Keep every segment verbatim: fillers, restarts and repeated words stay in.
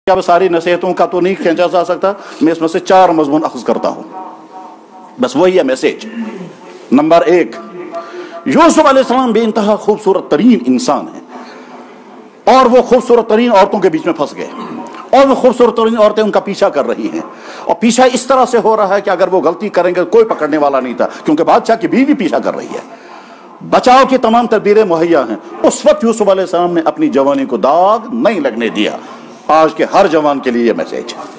अब सारी नसीहतों का तो नहीं खींचा जा सकता, मैं इसमें से चार मजमून अख्ज़ करता हूँ, बस वही है मैसेज। नंबर एक, यूसुफ अलैहिस्सलाम बेइंतहा खूबसूरत तरीन इंसान है और वो खूबसूरत तरीन औरतों के बीच में फंस गए और वो खूबसूरत तरीन औरतें उनका पीछा कर रही हैं और पीछा इस तरह से हो रहा है कि अगर वो गलती करेंगे कोई पकड़ने वाला नहीं था, क्योंकि बादशाह की बीवी पीछा कर रही है। बचाव की तमाम तदबीरें मुहैया हैं। उस वक्त यूसुफ अलैहिस्सलाम ने अपनी जवानी को दाग नहीं लगने दिया। आज के हर जवान के लिए यह मैसेज है।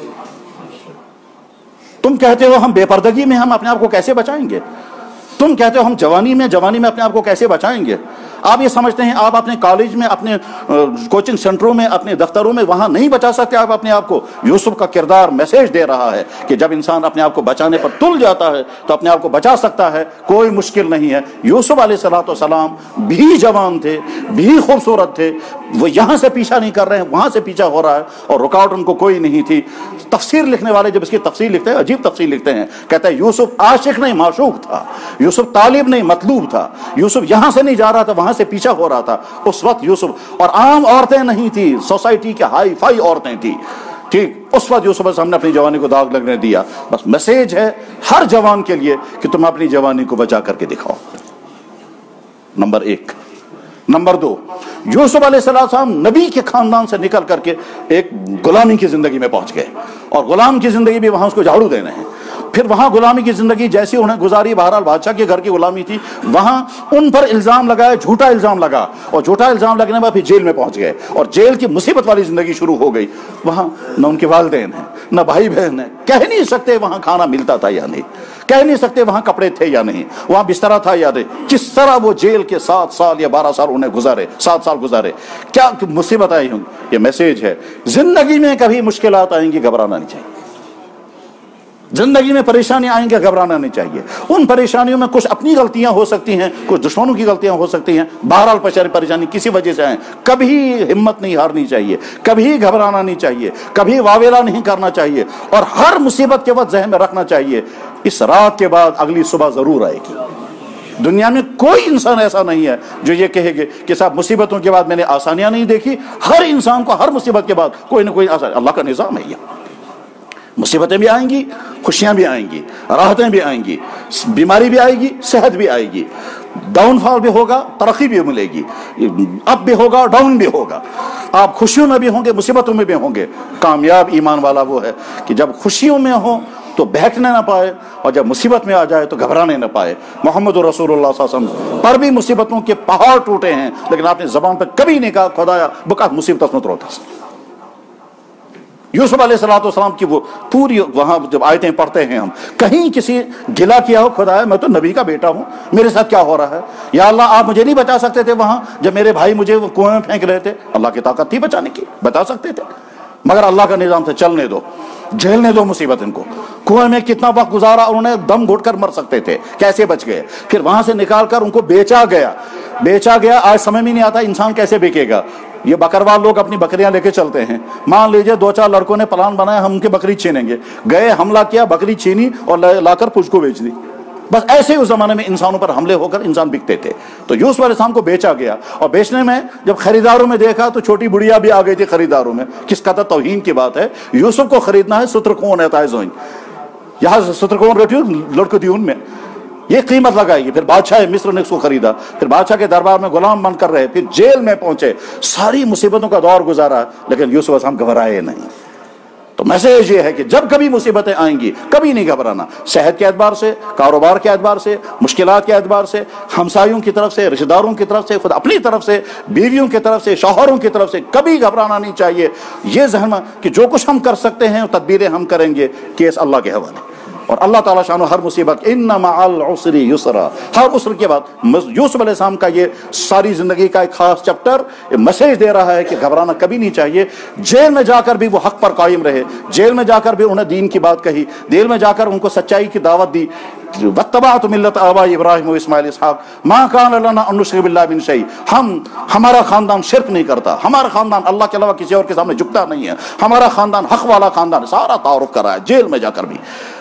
तुम कहते हो हम बेपर्दगी में हम अपने आप को कैसे बचाएंगे, तुम कहते हो हम जवानी में जवानी में अपने आप को कैसे बचाएंगे। आप ये समझते हैं आप अपने कॉलेज में, अपने कोचिंग सेंटरों में, अपने दफ्तरों में वहां नहीं बचा सकते आप अपने आप को। यूसुफ का किरदार मैसेज दे रहा है कि जब इंसान अपने आप को बचाने पर तुल जाता है तो अपने आप को बचा सकता है, कोई मुश्किल नहीं है। यूसुफ अलैहिस्सलाम भी जवान थे, भी खूबसूरत थे, वो यहां से पीछा नहीं कर रहे हैं, वहां से पीछा हो रहा है और रुकावट उनको कोई नहीं थी। तफसीर लिखने वाले जब इसकी तफसीर लिखते हैं, अजीब तफसीर लिखते हैं, कहते हैं यूसुफ आशिक नहीं माशूक था, यूसुफ तालिब नहीं मतलूब था, यूसुफ यहां से नहीं जा रहा था वहां से पीछा हो रहा था। उस वक्त यूसुफ, और आम औरतें नहीं थी, सोसाइटी के हाई फाई औरतें थी, ठीक, उस वक्त यूसुफ हमने अपनी जवानी को दाग लगने दिया। बस मैसेज है हर जवान के लिए कि तुम अपनी जवानी को बचा करके दिखाओ। नंबर एक। नंबर दो, यूसुफ अलैहिस्सलाम नबी के खानदान से निकल करके एक गुलामी की जिंदगी में पहुंच गए और गुलाम की जिंदगी भी वहां उसको झाड़ू देने हैं। फिर वहां गुलामी की जिंदगी जैसी उन्हें गुजारी, बहरहाल बादशाह के घर की गुलामी थी, वहां उन पर इल्जाम लगाया, झूठा इल्जाम लगा और झूठा इल्जाम लगने के बाद फिर जेल में पहुंच गए और जेल की मुसीबत वाली जिंदगी शुरू हो गई। वहां न उनके वालिदैन हैं, न भाई बहन है, कह नहीं सकते वहां खाना मिलता था या नहीं, कह नहीं सकते वहां कपड़े थे या नहीं, वहां बिस्तरा था या नहीं। किस तरह वो जेल के सात साल या बारह साल उन्हें गुजारे, सात साल गुजारे, क्या मुसीबत आई होंगी। ये मैसेज है, जिंदगी में कभी मुश्किलात आएंगी, घबराना नहीं चाहिए। जिंदगी में परेशानी आएंगे, घबराना नहीं चाहिए। उन परेशानियों में कुछ अपनी गलतियां हो सकती हैं, कुछ दुश्मनों की गलतियां हो सकती हैं, बहरहाल परेशानी किसी वजह से आए, कभी हिम्मत नहीं हारनी चाहिए, कभी घबराना नहीं चाहिए, कभी वावेला नहीं करना चाहिए और हर मुसीबत के वक्त ज़हन में रखना चाहिए इस रात के बाद अगली सुबह जरूर आएगी। दुनिया में कोई इंसान ऐसा नहीं है जो ये कहेगा कि साहब मुसीबतों के बाद मैंने आसानियां नहीं देखी। हर इंसान को हर मुसीबत के बाद कोई ना कोई आसानी, अल्लाह का निज़ाम है। ये मुसीबतें भी आएंगी, खुशियां भी आएंगी, राहतें भी आएंगी, बीमारी भी आएगी, सेहत भी आएगी, डाउनफॉल भी होगा, तरक्की भी मिलेगी, अप भी होगा, डाउन भी होगा। आप खुशियों में भी होंगे, मुसीबतों में भी होंगे। कामयाब ईमान वाला वो है कि जब खुशियों में हो तो बहकने ना पाए और जब मुसीबत में आ जाए तो घबराने ना पाए। मोहम्मद रसूलुल्लाह सल्लल्लाहु अलैहि वसल्लम पर भी मुसीबतों के पहाड़ टूटे हैं, लेकिन आपने जबान पर कभी नहीं कहा खुदाया बका मुसीबत मत रोता। यूसुफ अलैहिस्सलाम की वो पूरी वहां जब आयतें पढ़ते हैं हम, कहीं किसी गिला किया हो खुदाया मैं तो नबी का बेटा हूं, मेरे साथ क्या हो रहा है, या अल्लाह आप मुझे नहीं बचा सकते थे वहां जब मेरे भाई मुझे वो कुएं में फेंक रहे थे। अल्लाह की ताकत थी बचाने की, बचा सकते थे, मगर अल्लाह का निजाम से चलने दो, झेलने दो मुसीबत इनको। कुएं में कितना वक्त गुजारा, उन्होंने दम घुट कर मर सकते थे, कैसे बच गए। फिर वहां से निकाल कर उनको बेचा गया, बेचा गया। आज समझ में नहीं आता इंसान कैसे बिकेगा। ये बकरवाल लोग अपनी बकरियां लेके चलते हैं, मान लीजिए दो चार लड़कों ने प्लान बनाया हम उनकी बकरी छीनेंगे, गए हमला किया, बकरी छीनी और लाकर पुछ को बेच दी। बस ऐसे ही उस जमाने में इंसानों पर हमले होकर इंसान बिकते थे। तो यूसुफ अलैहिस्सलाम को बेचा गया और बेचने में जब खरीदारों में देखा तो छोटी बुढ़िया भी आ गई थी खरीदारों में। किस कदर तौहीन की बात है, यूसुफ को खरीदना है सुत्रकोन है ताइज़ोइन, यहाँ सुत्रकोन रेटी लड़कदियून में ये कीमत लगाएगी। फिर बादशाह मिस्र ने उसको खरीदा, फिर बादशाह के दरबार में गुलाम बन कर रहे, फिर जेल में पहुंचे, सारी मुसीबतों का दौर गुजारा, लेकिन यूसुफ अलैहिस्सलाम घबराए नहीं। तो मैसेज ये है कि जब कभी मुसीबतें आएंगी कभी नहीं घबराना। सेहत के एतबार से, कारोबार के एतबार से, मुश्किलात के एतबार से, हमसायों की तरफ से, रिश्तेदारों की तरफ से, खुद अपनी तरफ से, बीवियों की तरफ से, शौहरों की तरफ से कभी घबराना नहीं चाहिए। ये ज़हन में कि जो कुछ हम कर सकते हैं तदबीरें हम करेंगे, केस अल्लाह के हवाले। और अल्लाह ताला शानो हर मुसीबत इन्ना मअल उसरी युसरा, हर उसर के बाद यूसुफ अलैहिस्सलाम का ये सारी जिंदगी का एक खास चैप्टर मैसेज दे रहा है कि घबराना कभी नहीं चाहिए। जेल में जाकर भी वो हक पर कायम रहे, जेल में जाकर भी उन्हें दीन की बात कही, जेल में जाकर उनको सच्चाई की दावत दी। वत्तबाअतु मिल्लत आबाई इब्राहिम व इस्माइल इसहाक मा कान लना अन नुश्रिक बिल्लाहि मिन शै, हम हमारा खानदान शिर्क नहीं करता, हमारा खानदान अल्लाह के अलावा किसी और के सामने झुकता नहीं है, हमारा खानदान हक वाला खानदान, सारा तारुफ करा है जेल में जाकर भी।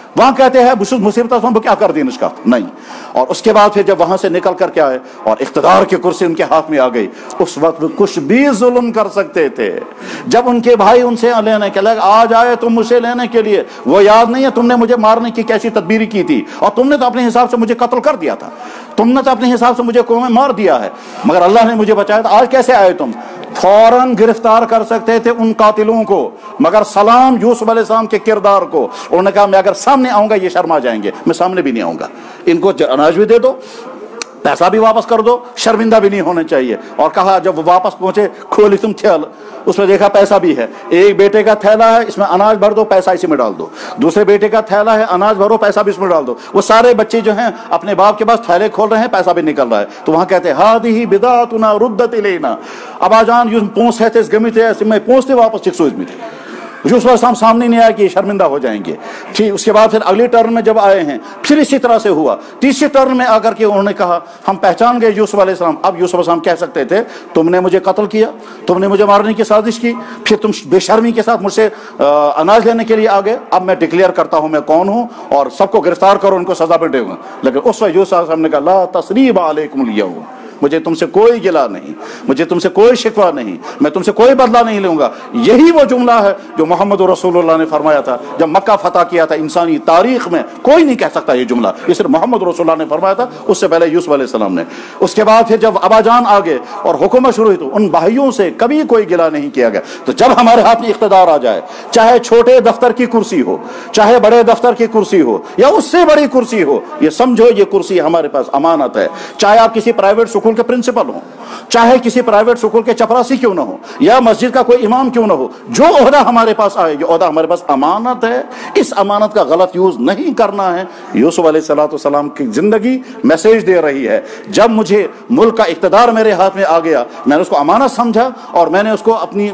وہاں کہتے ہیں بس مصیبت میں کیا کر دی نشکات نہیں. اور اس کے بعد پھر جب وہاں سے نکل کر کے آئے اور اقتدار کی کرسی ان کے ہاتھ میں آ گئی, اس وقت کچھ بھی ظلم کر سکتے تھے. جب ان کے بھائی ان سے لینے کے لگ آ جائے تم مجھے لینے کے لیے, وہ یاد نہیں ہے تم نے مجھے مارنے کی کیسی تدبیری کی تھی, اور تم نے تو اپنے حساب سے مجھے قتل کر دیا تھا, تم نے تو اپنے حساب سے مجھے قوم میں مار دیا ہے, مگر اللہ نے مجھے بچایا تھا, آج کیسے آئے تم؟ فوراً گرفتار کر سکتے تھے ان قاتلوں کو, مگر سلام یوسف علیہ السلام کے کردار کو. انہوں نے کہا میں اگر سامنے آؤں گا یہ شرما جائیں گے, میں سامنے بھی نہیں آؤں گا, ان کو اناج بھی دے دو, پیسہ بھی واپس کر دو, شرمندہ بھی نہیں ہونے چاہیے. اور کہا جب وہ واپس پہنچے کھولی تم تھیل, اس میں دیکھا پیسہ بھی ہے, ایک بیٹے کا تھیلا ہے اس میں اناج بھر دو, پیسہ اسی میں ڈال دو, دوسرے بیٹے کا تھیلا ہے اناج بھرو, پیسہ بھی اس میں ڈال دو. وہ سارے بچے جو ہیں اپنے باپ کے پاس تھیلے کھول رہے ہیں, پیسہ بھی نکل رہا ہے. تو وہاں کہتے ہیں ہادی بدعتنا ردت الینا, ابا جان یوں پونس ہے اس گمی تھے میں پونستے واپس چکسو اس میں یوسف علیہ السلام سامنے نہیں آیا کہ یہ شرمندہ ہو جائیں گے. ٹھیک اس کے بعد پھر اگلی ٹرن میں جب آئے ہیں پھر اسی طرح سے ہوا. تیسری ٹرن میں آ کر کے انہوں نے کہا ہم پہچان گئے یوسف علیہ السلام. اب یوسف علیہ السلام کہہ سکتے تھے تم نے مجھے قتل کیا, تم نے مجھے مارنے کی سازش کی, پھر تم بے شرمی کے ساتھ مجھ سے اناج لینے کے لیے آ گئے, اب میں ڈکلیئر کرتا ہوں میں کون ہوں اور سب کو گرفتار کرو, ان کو سزا بھی دے گا. لیکن اس وقت یوسف علیہ السلام نے کہا لا تثریب علیکم الیوم, مجھے تم سے کوئی گلا نہیں, مجھے تم سے کوئی شکوہ نہیں, میں تم سے کوئی بدلہ نہیں لوں گا. یہی وہ جملہ ہے جو محمد رسول اللہ نے فرمایا تھا جب مکہ فتح کیا تھا. انسانی تاریخ میں کوئی نہیں کہہ سکتا یہ جملہ, یہ صرف محمد رسول اللہ نے فرمایا تھا, اس سے پہلے یوسف علیہ السلام نے. اس کے بعد پھر جب ابا جان آ گئے اور حکومت شروع ہوئی تو ان بھائیوں سے کبھی کوئی گلا نہیں کیا گیا. تو جب ہمارے ہاتھ میں اقتدار آ جائے, چاہے چھوٹے دفتر کی کرسی ہو, چاہے بڑے دفتر کی کرسی ہو, یا اس سے بڑی کرسی ہو, یہ سمجھو یہ کرسی ہمارے پاس امانت ہے. چاہے آپ کسی پرائیویٹ اسکول کے پرنسپل ہوں, چاہے کسی پرائیویٹ اسکول کے چپراسی کیوں نہ ہو, یا مسجد کا کوئی امام کیوں نہ ہو, جو عہدہ ہمارے پاس آئے, یہ عہدہ ہمارے پاس امانت ہے, اس امانت کا غلط یوز نہیں کرنا ہے. یوسف علیہ الصلوۃ والسلام کی زندگی میسیج دے رہی ہے. جب مجھے ملک کا اقتدار میرے ہاتھ میں آ گیا, میں نے اس کو امانت سمجھا اور میں نے اس کو اپنی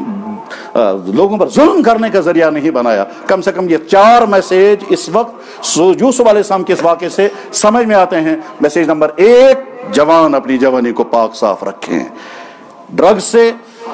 لوگوں پر ظلم کرنے کا ذریعہ نہیں بنایا. کم سے کم یہ چار میسیج اس وقت یوسف علیہ السلام کے اس واقعے سے سمجھ میں آتے ہیں. میسیج نمبر ایک, جوان اپنی جوانی کو پاک صاف رکھیں, ڈرگ سے,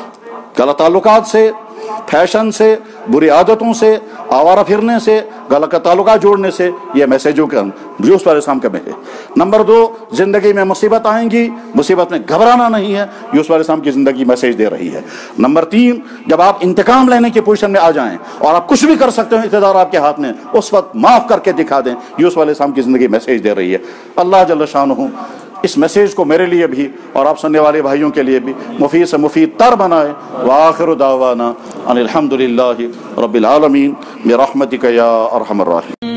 غلط تعلقات سے, فیشن سے, بری عادتوں سے, آوارہ پھرنے سے, غلط تعلقات جوڑنے سے. یہ میسیجوں کے یوسف علیہ السلام کا میسیج. نمبر دو, زندگی میں مصیبت آئیں گی, مصیبت میں گھبرانا نہیں ہے, یوسف علیہ السلام کی زندگی میسیج دے رہی ہے. نمبر تین, جب آپ انتقام لینے کی پوزیشن میں آ جائیں اور آپ کچھ بھی کر سکتے ہیں, اقتدار آپ کے ہاتھ میں, اس وقت معاف کر کے دکھا دیں. یوسف علیہ السلام کی زندگی میسیج دے رہی ہے. اللہ جل شانہ اس میسیج کو میرے لیے بھی اور آپ سننے والے بھائیوں کے لیے بھی مفید سے مفید تر بنائے. وآخر دعوانا ان الحمد للہ رب العالمین برحمتک یا ارحم الراحمین.